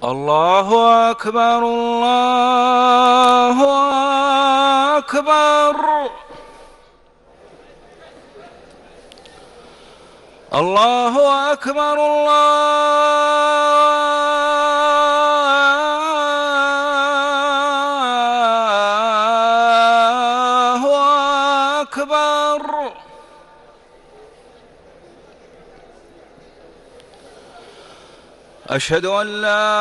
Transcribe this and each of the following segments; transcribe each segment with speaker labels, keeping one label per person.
Speaker 1: الله أكبر الله أكبر. الله أكبر الله أكبر. أشهد أن لا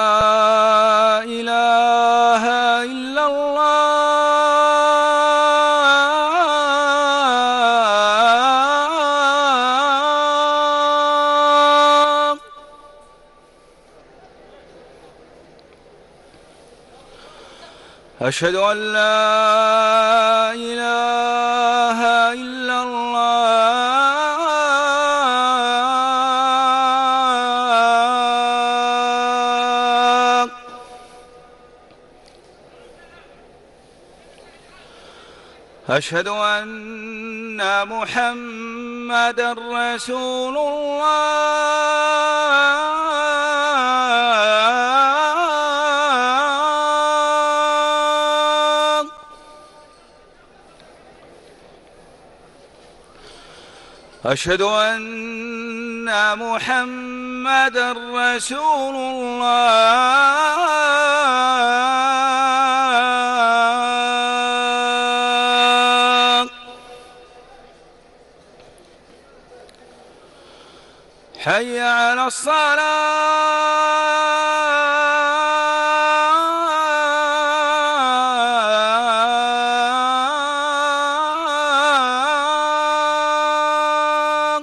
Speaker 1: إله إلا الله. أشهد أن لا إله إلا الله. أشهد أن محمدًا رسول الله. أشهد أن محمدًا رسول الله. حي على الصلاة.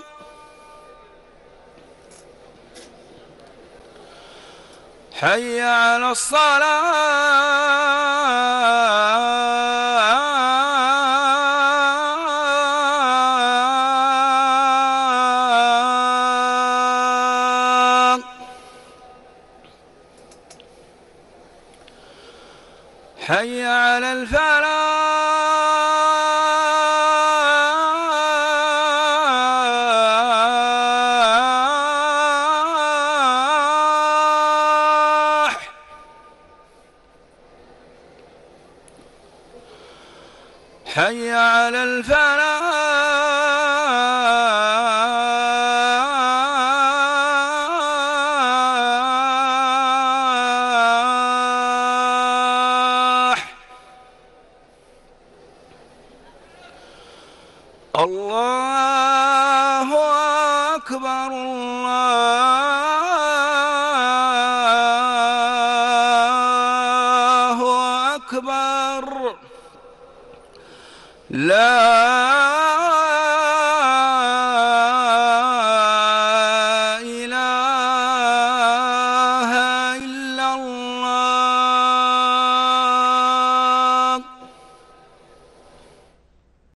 Speaker 1: حي على الصلاة. حي على الفلاح. حي على الفلاح. الله أكبر الله أكبر. لا